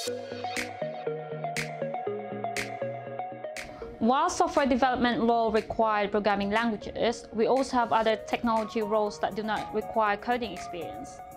While software development role require programming languages, we also have other technology roles that do not require coding experience.